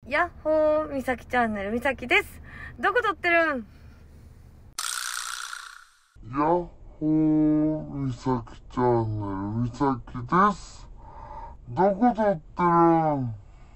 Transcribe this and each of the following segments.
やっほー、みさきチャンネルみさきです。どこ撮ってるん？ やっほー、みさきチャンネルみさきです。どこ撮ってるん？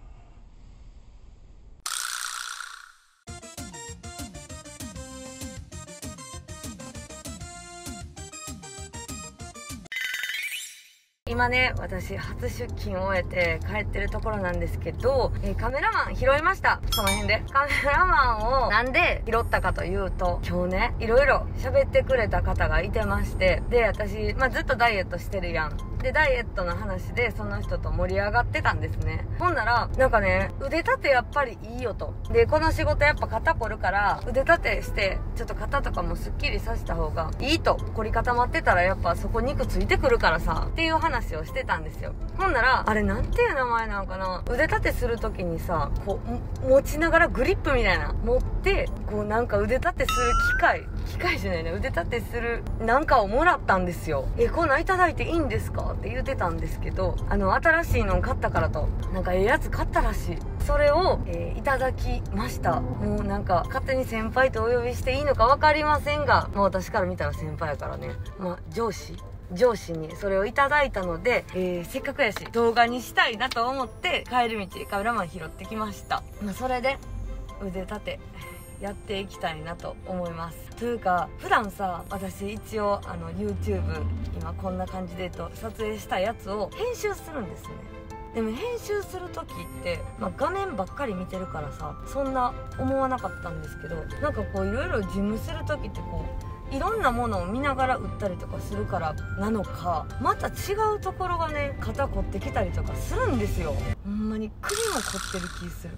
今ね、私初出勤を終えて帰ってるところなんですけど、カメラマン拾いました。その辺でカメラマンをなんで拾ったかというと、今日ね、いろいろ喋ってくれた方がいてまして、で、私、ずっとダイエットしてるやん。で、ダイエットの話でその人と盛り上がってたんですね。ほんなら、なんかね、腕立てやっぱりいいよと。で、この仕事やっぱ肩凝るから、腕立てして、ちょっと肩とかもスッキリさせた方がいいと。凝り固まってたらやっぱそこ肉ついてくるからさ、っていう話をしてたんですよ。ほんなら、あれなんていう名前なのかな、腕立てするときにさ、こう、持ちながらグリップみたいな、持って、こうなんか腕立てする機械じゃないね、腕立てするなんかをもらったんですよ。こんなんいただいていいんですかって言ってたんですけど、新しいの買ったからと、なんかやつ買ったらしい。それを、いただきました。もうなんか、勝手に先輩とお呼びしていいのかわかりませんが、私から見たら先輩やからね。上司にそれをいただいたので、せっかくやし、動画にしたいなと思って、帰り道、カメラマン拾ってきました。それで、腕立て、やっていきたいなと思います。というか、普段さ、私一応YouTube 今こんな感じで撮影したやつを編集するんですね。でも編集する時って、画面ばっかり見てるからさ、そんな思わなかったんですけど、なんかこういろいろ事務する時ってこういろんなものを見ながら打ったりとかするからなのか、また違うところがね、肩凝ってきたりとかするんですよ。ほんまに首も凝ってる気する。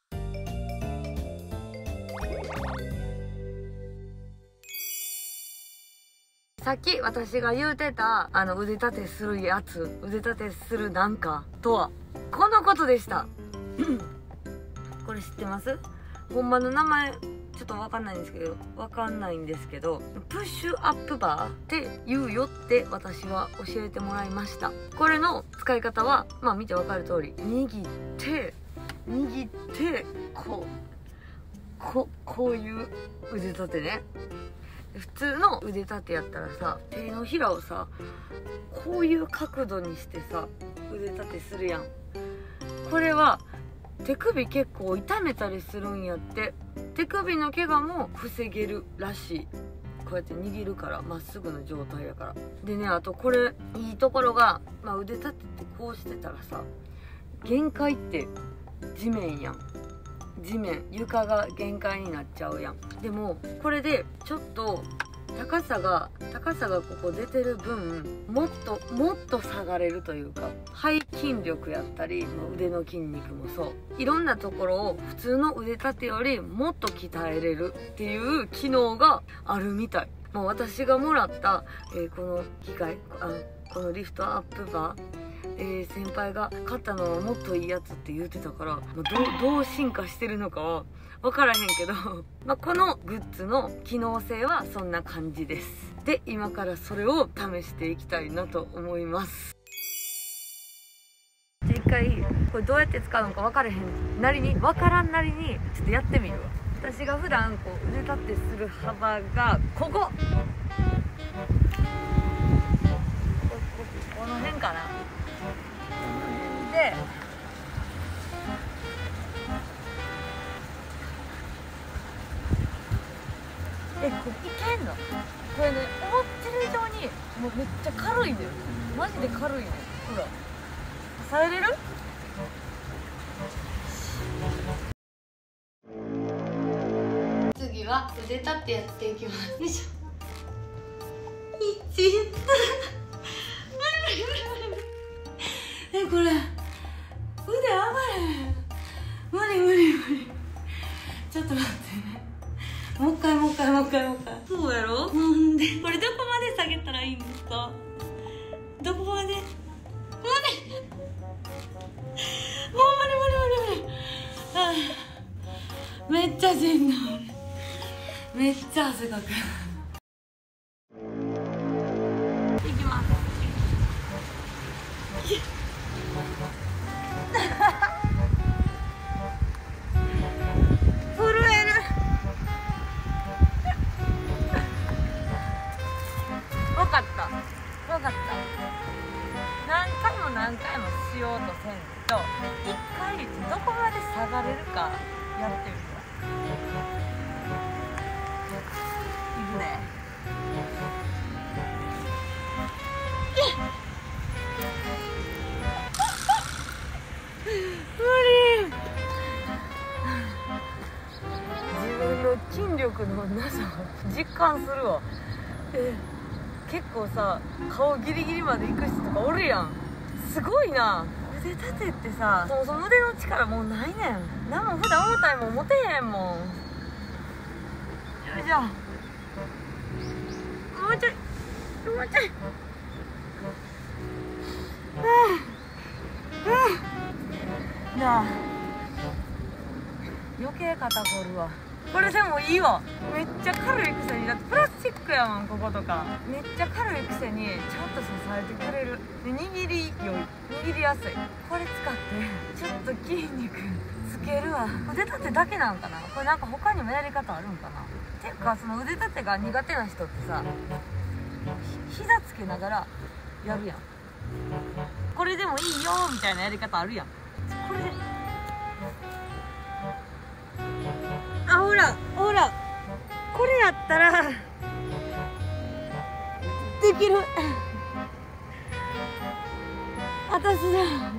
さっき私が言うてた腕立てするやつ、腕立てするなんかとはこのことでしたこれ知ってます？ほんまの名前ちょっとわかんないんですけど、プッシュアップバーって言うよって私は教えてもらいました。これの使い方は見てわかる通り、握ってこういう腕立てね。普通の腕立てやったらさ、手のひらをさ、こういう角度にしてさ、腕立てするやん。これは手首結構痛めたりするんやって。手首の怪我も防げるらしい。こうやって握るから、まっすぐの状態やから。でね、あとこれいいところが、腕立てってこうしてたらさ、限界って地面やん。床が限界になっちゃうやん。でもこれでちょっと高さがここ出てる分、もっと下がれるというか、背筋力やったり腕の筋肉もそう、いろんなところを普通の腕立てよりもっと鍛えれるっていう機能があるみたい。もう私がもらった、この機械、このリフトアップバー、先輩が買ったのはもっといいやつって言ってたから、どう進化してるのかは分からへんけどこのグッズの機能性はそんな感じです。で、今からそれを試していきたいなと思います。一回これどうやって使うのか分からんなりにちょっとやってみるわ。私が普段こう腕立てする幅がこの辺かな。で、これいけんの？これね、思ってる以上にもうめっちゃ軽いんだよ。マジで軽いね。ほら、耐えれる？次は腕立てやっていきます。よいしょ。これ腕上がれへん。無理。ちょっと待ってね。もう一回。そうやろ？なんでこれどこまで下げたらいいんですか？どこまで？もう無理。めっちゃしんどい。めっちゃ汗かく。いきます。 かれるかやってみるわ。いくね。無理。自分の筋力のなさ実感するわ。結構さ、顔ギリギリまで行く人とかおるやん。すごいな。腕立てってさ、そもそも腕の力もうないねん。何も普段重たいもん持てへんもん。よいしょ。もうちょいもうちょい。なあ、余計肩こるわ。これでもいいわ。めっちゃ軽いくせに、だってプラスチックやもん、こことか。めっちゃ軽いくせにちゃんと支えてくれる。で、握り良い、握りやすい。これ使ってちょっと筋肉つけるわ。腕立てだけなんかな。これなんか他にもやり方あるんかな。ていうか、その腕立てが苦手な人ってさ、膝つけながらやるやん。これでもいいよみたいなやり方あるやん。これで、あ、ほらほら、これやったらできる。私だ。これ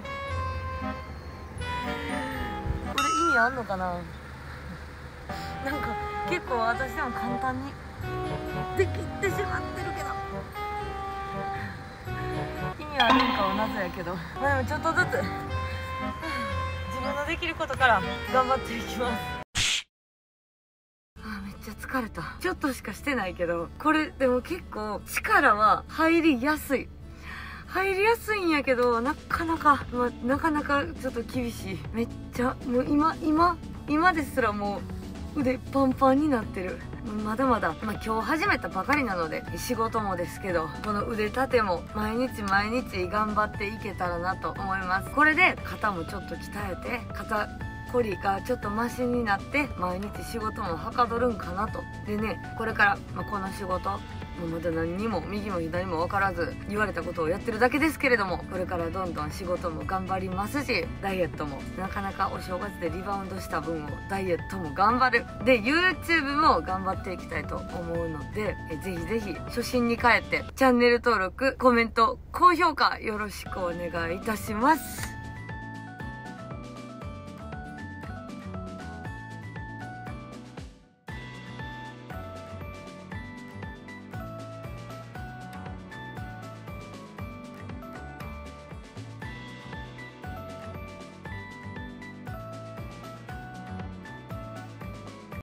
意味あんのかな。なんか結構私でも簡単にできてしまってるけど、意味あるんかは謎やけど、まあでもちょっとずつ自分のできることから頑張っていきます。めっちゃ疲れた。ちょっとしかしてないけど、これでも結構力は入りやすいんやけど、なかなかちょっと厳しい。めっちゃもう今ですらもう腕パンパンになってる。まだまだ、今日始めたばかりなので、仕事もですけど、この腕立ても毎日頑張っていけたらなと思います。これで肩もちょっと鍛えて、肩こりがちょっとマシになって、毎日仕事もはかどるんかなと。でね、これから、この仕事まだ何にも右も左も分からず言われたことをやってるだけですけれども、これからどんどん仕事も頑張りますし、ダイエットもなかなかお正月でリバウンドした分をダイエットも頑張る。で YouTube も頑張っていきたいと思うので、ぜひぜひ初心に帰ってチャンネル登録、コメント、高評価よろしくお願いいたします。